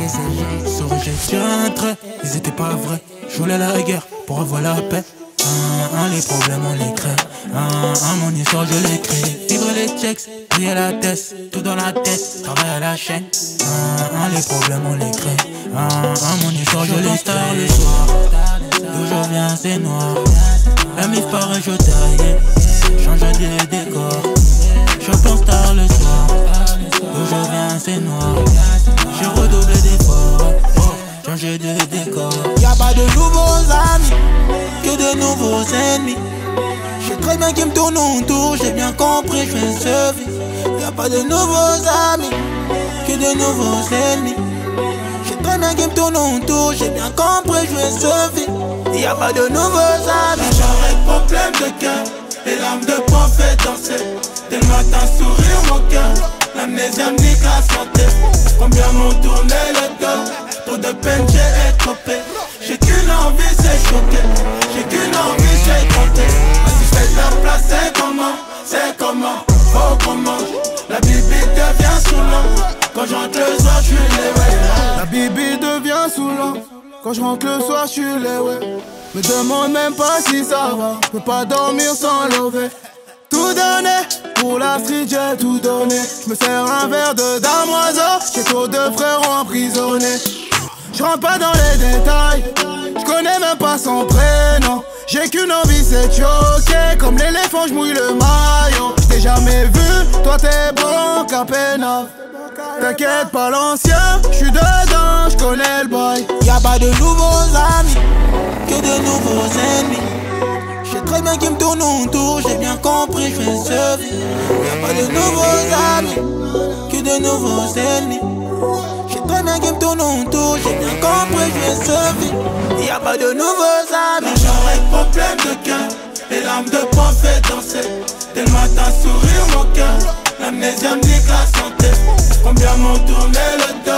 Souris, j'ai tiré un trait, ils étaient pas vrais. Je voulais la guerre pour avoir la paix. Les problèmes on les crée. Mon histoire je l'écris. Vivre les checks, prier la tête, tout dans la tête, travail à la chaîne. Les problèmes on les crée. Mon histoire je l'écris. Le soir, d'où je viens c'est noir. La mif paraît je taille, change de décor. Je pense tard le soir, d'où je viens c'est noir. J'ai redoublé d'efforts, changer de décor. Y'a pas de nouveaux amis, que de nouveaux ennemis. J'sais très bien qu'ils me tournent autour, j'ai bien compris, j'fais ce vie. Y'a pas de nouveaux amis, que de nouveaux ennemis. J'sais très bien qu'ils me tournent autour, j'ai bien compris, j'fais ce vie. Y'a pas de nouveaux amis. J'aurais problème de cœur, les larmes de poing fait danser. Dès le matin sourire mon cœur, l'amnésia me nique la santé. Combien m'ont tourné le dos, trop de peine j'ai écopé. J'ai qu'une envie c'est choquer, j'ai qu'une envie c'est compter. Si je fais de la place c'est comment, faut qu'on mange. La bibi devient saoulant, quand je rentre le soir j'suis les La bibi devient saoulant, quand je rentre le soir j'suis les ouais. Me demande même pas si ça va, peux pas dormir sans lever. Tout donné, pour la street j'ai tout donné. J'me sers un verre de damoiseau, j'ai trop de frères emprisonnés. J'rentre pas dans les détails, j'connais même pas son prénom. J'ai qu'une envie c'est de choquer, comme l'éléphant j'mouille le maillot. J't'ai jamais vu, toi t'es bon qu'à peine. T'inquiète pas l'ancien, j'suis dedans, j'connais le boy. Y'a pas de nouveaux amis, que de nouveaux ennemis. J'sais très bien qu'ils me tournent autour, j'ai bien compris, j'fais ce vie. Y'a pas de nouveaux amis, que de nouveaux ennemis. J'sais très bien qu'ils me tournent autour, j'ai bien compris, j'fais ce vie. Y'a pas de nouveaux amis. J'aurais problème de cœur, les larmes de poing fait danser. Dès le matin sourire mon cœur, l'amnésia me nique la santé. Combien m'ont tourné le dos,